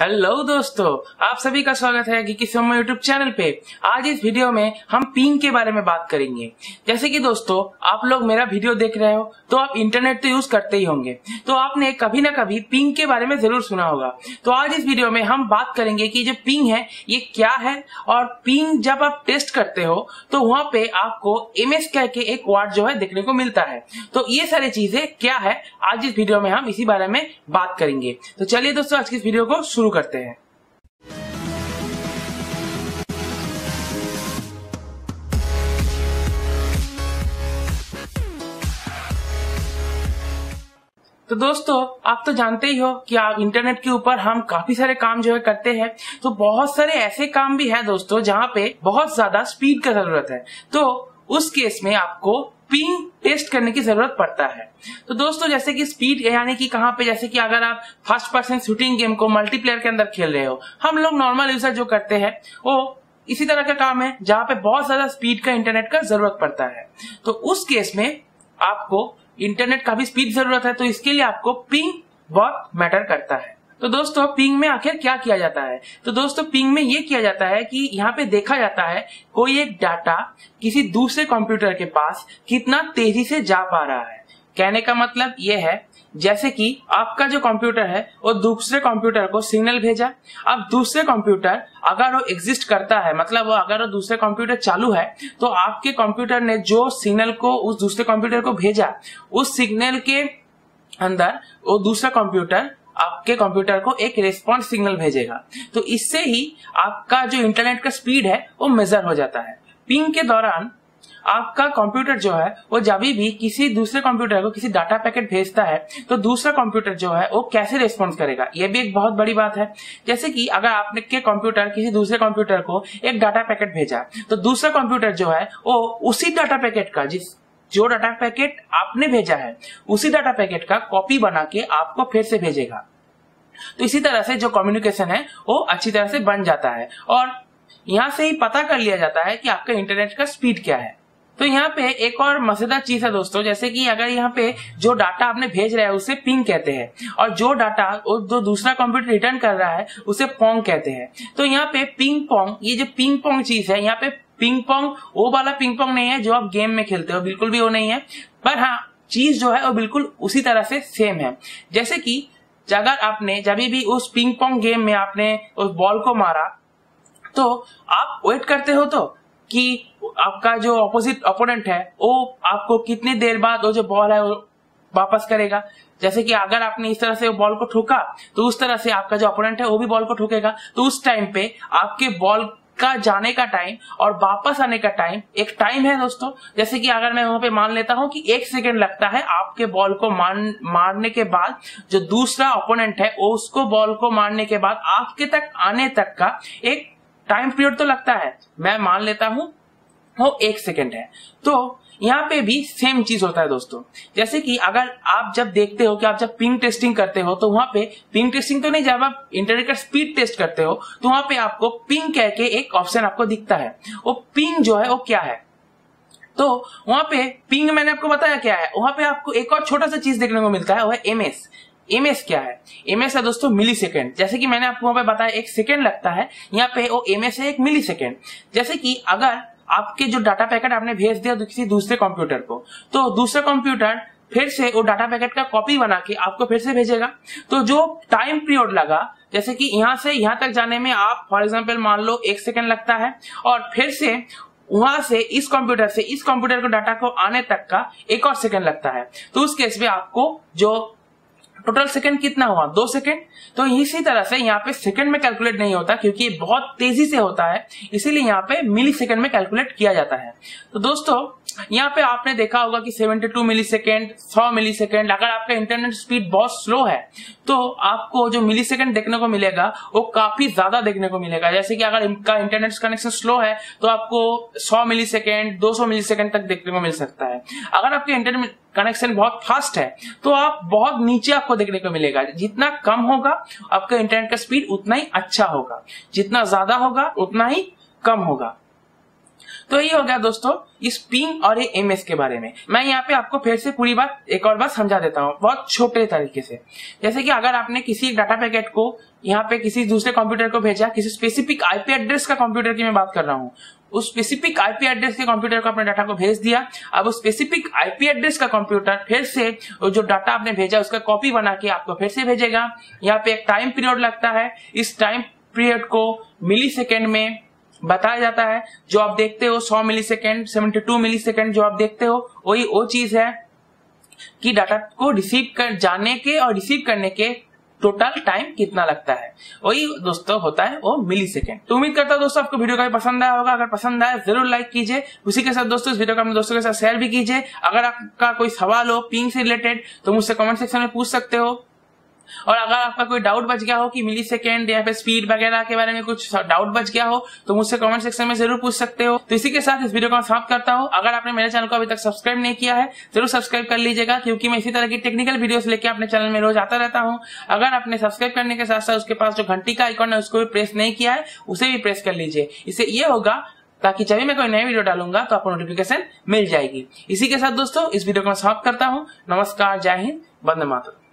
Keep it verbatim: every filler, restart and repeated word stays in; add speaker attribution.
Speaker 1: Hello दोस्तों, आप सभी का स्वागत है गिकी सोमो यूट्यूब चैनल पे। आज इस वीडियो में हम पिंग के बारे में बात करेंगे। जैसे कि दोस्तों आप लोग मेरा वीडियो देख रहे हो तो आप इंटरनेट तो यूज करते ही होंगे, तो आपने कभी ना कभी पिंग के बारे में जरूर सुना होगा। तो आज इस वीडियो में हम बात करेंगे कि जो पिंग है ये क्या है, और पिंग जब आप टेस्ट करते हो तो वहां पे आपको एमएस कह के एक वर्ड जो है देखने को मिलता है। तो ये सारी चीजें क्या है आज इस वीडियो में हम इसी बारे में बात करेंगे। तो चलिए दोस्तों आज की इस वीडियो को शुरू करते हैं। तो दोस्तों आप तो जानते ही हो कि आप इंटरनेट के ऊपर हम काफी सारे काम जो है करते हैं। तो बहुत सारे ऐसे काम भी है दोस्तों जहां पे बहुत ज्यादा स्पीड का जरूरत है, तो उस केस में आपको पिंग टेस्ट करने की जरूरत पड़ता है। तो दोस्तों जैसे कि स्पीड यानी कि कहां पे, जैसे कि अगर आप फर्स्ट पर्सन शूटिंग गेम को मल्टीप्लेयर के अंदर खेल रहे हो, हम लोग नॉर्मल यूजर जो करते हैं वो इसी तरह का काम है जहां पे बहुत ज्यादा स्पीड का इंटरनेट का जरूरत पड़ता है। तो उस केस में आपको इंटरनेट का भी स्पीड जरूरत है, तो इसके लिए आपको पिंग बहुत मैटर करता है। तो दोस्तों पिंग में आखिर क्या किया जाता है? तो दोस्तों पिंग में ये किया जाता है कि यहाँ पे देखा जाता है कोई एक डाटा किसी दूसरे कंप्यूटर के पास कितना तेजी से जा पा रहा है। कहने का मतलब ये है जैसे कि आपका जो कंप्यूटर है वो दूसरे कंप्यूटर को सिग्नल भेजा। अब दूसरे कंप्यूटर अगर वो एग्जिस्ट करता है, मतलब वो अगर वो दूसरे कंप्यूटर चालू है, तो आपके कंप्यूटर ने जो सिग्नल को उस दूसरे कंप्यूटर को भेजा, उस सिग्नल के अंदर वो दूसरा कंप्यूटर आपके कंप्यूटर को एक रिस्पॉन्स सिग्नल भेजेगा। तो इससे ही आपका जो इंटरनेट का स्पीड है वो मेजर हो जाता है। पिंग के दौरान आपका कंप्यूटर जो है वो जब भी किसी दूसरे कंप्यूटर को किसी डाटा पैकेट भेजता है तो दूसरा कंप्यूटर जो है वो कैसे रिस्पॉन्स करेगा, ये भी एक बहुत बड़ी बात है। जैसे कि अगर आपने के कंप्यूटर किसी दूसरे कंप्यूटर को एक डाटा पैकेट भेजा, तो दूसरा कंप्यूटर जो है वो उसी डाटा पैकेट का, जिस जो डाटा पैकेट आपने भेजा है उसी डाटा पैकेट का कॉपी बना के आपको फिर से भेजेगा। तो इसी तरह से जो कम्युनिकेशन है वो अच्छी तरह से बन जाता है, और यहाँ से ही पता कर लिया जाता है कि आपका इंटरनेट का स्पीड क्या है। तो यहाँ पे एक और मजेदार चीज है दोस्तों, जैसे कि अगर यहाँ पे जो डाटा आपने भेज रहे हैं उसे पिंग कहते हैं, और जो डाटा जो दूसरा कंप्यूटर रिटर्न कर रहा है उसे पोंग कहते हैं। तो यहाँ पे पिंग पोंग, ये जो पिंग पोंग चीज है, यहाँ पे पिंग पोंग वो वाला पिंग पोंग नहीं है जो आप गेम में खेलते हो, बिल्कुल भी वो नहीं है। पर हाँ चीज जो है वो बिल्कुल उसी तरह से सेम है। जैसे कि अगर आपने जब भी उस पिंग पोंग गेम में आपने उस बॉल को मारा, तो आप वेट करते हो तो कि आपका जो अपोजिट ओपोनेंट है वो आपको कितनी देर बाद वो जो बॉल है वो वापस करेगा। जैसे कि अगर आपने इस तरह से वो बॉल को ठोका तो उस तरह से आपका जो ओपोनेंट है वो भी बॉल को ठोकेगा। तो उस टाइम पे आपके बॉल का जाने का टाइम और वापस आने का टाइम एक टाइम है दोस्तों। जैसे कि अगर मैं वहां पे मान लेता हूं कि एक सेकेंड लगता है आपके बॉल को मार, मारने के बाद, जो दूसरा ओपोनेंट है वो उसको बॉल को मारने के बाद आपके तक आने तक का एक टाइम पीरियड तो लगता है, मैं मान लेता हूं वो एक सेकेंड है। तो यहाँ पे भी सेम चीज होता है दोस्तों। जैसे कि अगर आप जब देखते हो कि आप जब पिंग टेस्टिंग करते हो, तो वहां पे पिंग टेस्टिंग तो नहीं, जब आप इंटरनेट का स्पीड टेस्ट करते हो तो वहां पे आपको पिंग कह के एक ऑप्शन आपको दिखता है। वो पिंग जो है वो क्या है, तो वहां पे पिंग मैंने आपको बताया क्या है। वहां पे आपको एक और छोटा सा चीज देखने को मिलता है, वो है एमएस। एमएस क्या है? एमएस है दोस्तों मिली सेकेंड। जैसे कि मैंने आपको वहां पे बताया एक सेकेंड लगता है, यहाँ पे वो एमएस है एक मिली सेकेंड। जैसे कि अगर आपके जो डाटा पैकेट आपने भेज दिया किसी दूसरे कंप्यूटर को, तो दूसरा कंप्यूटर फिर से वो डाटा पैकेट का कॉपी बना के आपको फिर से भेजेगा। तो जो टाइम पीरियड लगा, जैसे कि यहाँ से यहाँ तक जाने में आप फॉर एग्जांपल मान लो एक सेकेंड लगता है, और फिर से वहां से इस कंप्यूटर से इस कंप्यूटर को डाटा को आने तक का एक और सेकेंड लगता है। तो उस केस में आपको जो टोटल सेकंड कितना हुआ, दो सेकंड। तो इसी तरह से यहाँ पे सेकंड में कैलकुलेट नहीं होता, क्योंकि ये बहुत तेजी से होता है, इसीलिए यहाँ पे मिली सेकंड में कैलकुलेट किया जाता है। तो दोस्तों यहाँ पे आपने देखा होगा कि बहत्तर मिली सेकेंड, सौ मिली सेकेंड। अगर आपका इंटरनेट स्पीड बहुत स्लो है तो आपको जो मिली सेकेंड देखने को मिलेगा वो काफी ज्यादा देखने को मिलेगा। जैसे कि अगर इनका इंटरनेट कनेक्शन स्लो है तो आपको सौ मिली सेकेंड, दो सौ मिली सेकेंड तक देखने को मिल सकता है। अगर आपके इंटरनेट कनेक्शन बहुत फास्ट है तो आप बहुत नीचे आपको देखने को मिलेगा। जितना कम होगा आपका इंटरनेट का स्पीड उतना ही अच्छा होगा, जितना ज्यादा होगा उतना ही कम होगा। तो ये हो गया दोस्तों इस पिंग और ये एमएस के बारे में। मैं यहाँ पे आपको फिर से पूरी बात एक और बार समझा देता हूँ बहुत छोटे तरीके से। जैसे कि अगर आपने किसी डाटा पैकेट को यहाँ पे किसी दूसरे कंप्यूटर को भेजा, किसी स्पेसिफिक आईपी एड्रेस का कंप्यूटर की मैं बात कर रहा हूँ, उस स्पेसिफिक आईपी एड्रेस के कंप्यूटर को अपने डाटा को भेज दिया। अब उस स्पेसिफिक आईपी एड्रेस का कंप्यूटर फिर से जो डाटा आपने भेजा उसका कॉपी बना के आपको फिर से भेजेगा। यहाँ पे एक टाइम पीरियड लगता है, इस टाइम पीरियड को मिली सेकेंड में बताया जाता है। जो आप देखते हो सौ millisecond, seventy two millisecond जो आप देखते हो वही वो चीज है कि डाटा को रिसीव कर जाने के और रिसीव करने के टोटल टाइम कितना लगता है, वही दोस्तों होता है वो मिली सेकेंड। तो उम्मीद करता हूँ दोस्तों आपको वीडियो का पसंद आया होगा। अगर पसंद आया जरूर लाइक कीजिए, उसी के साथ दोस्तों इस वीडियो को अपने दोस्तों के साथ शेयर भी कीजिए। अगर आपका कोई सवाल हो पिंग से रिलेटेड तो मुझसे कमेंट सेक्शन में पूछ सकते हो। और अगर आपका कोई डाउट बच गया हो कि मिली सेकेंड या फिर स्पीड वगैरह के बारे में कुछ डाउट बच गया हो तो मुझसे कमेंट सेक्शन में जरूर पूछ सकते हो। तो इसी के साथ इस वीडियो को मैं समाप्त करता हूं। अगर आपने मेरे चैनल को अभी तक सब्सक्राइब नहीं किया है जरूर सब्सक्राइब कर लीजिएगा, क्योंकि मैं इसी तरह की टेक्निकल वीडियोस लेके अपने चैनल में रोज आता रहता हूं। अगर आपने सब्सक्राइब करने के साथ साथ उसके पास जो घंटी का आइकॉन है उसको भी प्रेस नहीं किया है उसे भी प्रेस कर लीजिए। इससे ये होगा ताकि जब भी मैं कोई नई वीडियो डालूंगा तो आपको नोटिफिकेशन मिल जाएगी। इसी के साथ दोस्तों इस वीडियो को मैं समाप्त करता हूँ। नमस्कार, जय हिंद, वंदे मातरम।